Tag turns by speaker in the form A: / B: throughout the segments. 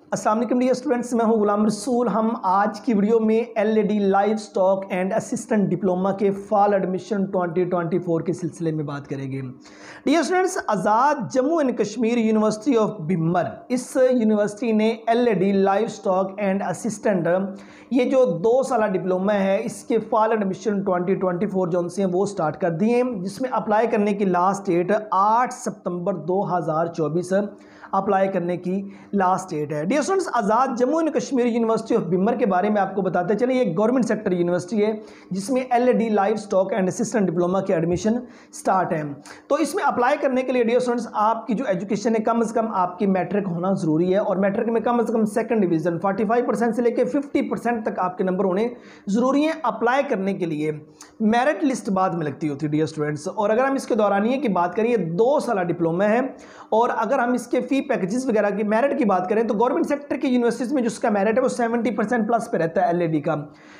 A: अस्सलाम वालेकुम dear students, मैं हूं गुलाम रसूल। हम आज की वीडियो में LAD livestock and assistant diploma के फॉल एडमिशन 2024 के सिलसिले में बात करेंगे। Dear students, Azad Jammu and Kashmir university of Bhimber, इस यूनिवर्सिटी ने LAD livestock and assistant ये जो 2 साल डिप्लोमा है इसके फॉल एडमिशन 2024 जो उनसे वो स्टार्ट कर दिए, जिसमें अप्लाई करने की लास्ट डेट 8 सितंबर 2024 अप्लाई करने की लास्ट डेट है। Dear students, Azad Jammu and Kashmir university of Bhimber के बारे में आपको बताते चले, ये गवर्नमेंट सेक्टर यूनिवर्सिटी है जिसमें LAD livestock and assistant diploma के एडमिशन स्टार्ट है। तो इसमें अप्लाई करने के लिए डियर स्टूडेंट्स आपकी जो एजुकेशन है कम से कम आपकी मैट्रिक होना जरूरी है, और मैट्रिक में कम से कम सेकंड डिवीजन 45% से लेकर 50% तक आपके नंबर होने जरूरी है। अप्लाई करने के लिए मेरिट लिस्ट बाद में लगती होती है डियर स्टूडेंट्स। और अगर हम इसके दौरानिए की बात करें, 2 साल डिप्लोमा है, और अगर हम इसके फी पैकेजेस वगैरह की मेरिट की बात करें तो गवर्नमेंट सेक्टर की यूनिवर्सिटीज में जो इसका मेरिट है वो 70% प्लस पे रहता है एलएडी का,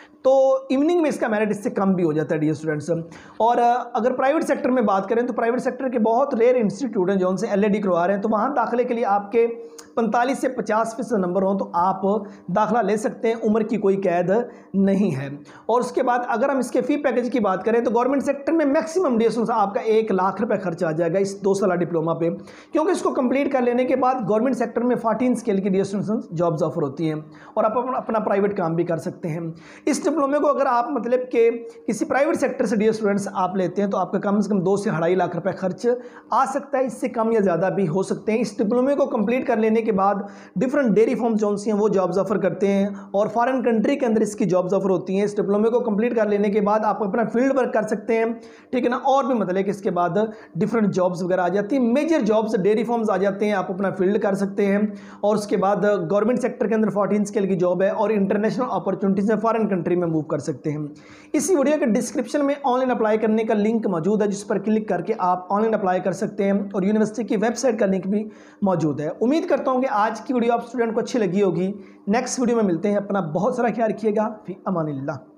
A: तो इवनिंग में इसका मेरिट इससे कम भी हो जाता है डियर स्टूडेंट्स। और अगर प्राइवेट सेक्टर में बात करें तो प्राइवेट सेक्टर के बहुत रेयर इंस्टीट्यूट हैं जो उनसे एलएडी करवा रहे हैं, तो वहाँ दाखिले के लिए आपके 45 से 50% नंबर हो तो आप दाखिला ले सकते हैं, उम्र की कोई कैद नहीं है। और उसके बाद अगर हम इसके फ़ी पैकेज की बात करें तो गवर्नमेंट सेक्टर में मैक्सिमम डियर स्टूडेंट्स आपका 1 लाख रुपये खर्च आ जाएगा इस 2 साल डिप्लोमा पे, क्योंकि इसको कंप्लीट कर लेने के बाद गवर्नमेंट सेक्टर में 14 स्केल की डियर स्टूडेंट्स जॉब्स ऑफर होती हैं और आप अपना प्राइवेट काम भी कर सकते हैं। इस डिप्लोमे को अगर आप मतलब कि किसी प्राइवेट सेक्टर से डियर स्टूडेंट्स आप लेते हैं तो आपका कम से कम 2 से 2.5 लाख रुपए खर्च आ सकता है, इससे कम या ज़्यादा भी हो सकते हैं। इस डिप्लोमे को कंप्लीट कर लेने के बाद डिफरेंट डेयरी फॉर्म्स जो हैं वो जॉब्स ऑफर करते हैं और फॉरेन कंट्री के अंदर इसकी जॉब्स ऑफर होती हैं। इस डिप्लोमे को कंप्लीट कर लेने के बाद आप अपना फील्ड वर्क कर सकते हैं, ठीक है ना, और भी मतलब कि इसके बाद डिफरेंट जॉब्स वगैरह आ जाती हैं, मेजर जॉब्स डेयरी फॉर्म्स आ जाते हैं, आप अपना फील्ड कर सकते हैं। और उसके बाद गवर्नमेंट सेक्टर के अंदर 14 स्केल की जॉब है और इंटरनेशनल अपॉर्चुनिटीज में फॉरेन कंट्री में मूव कर सकते हैं। इसी वीडियो के डिस्क्रिप्शन में ऑनलाइन अप्लाई करने का लिंक मौजूद है, जिस पर क्लिक करके आप ऑनलाइन अप्लाई कर सकते हैं, और यूनिवर्सिटी की वेबसाइट का लिंक भी मौजूद है। उम्मीद करता हूं कि आज की वीडियो आप स्टूडेंट को अच्छी लगी होगी। नेक्स्ट वीडियो में मिलते हैं, अपना बहुत सारा ख्याल रखिएगा। फी अमानिल्लाह।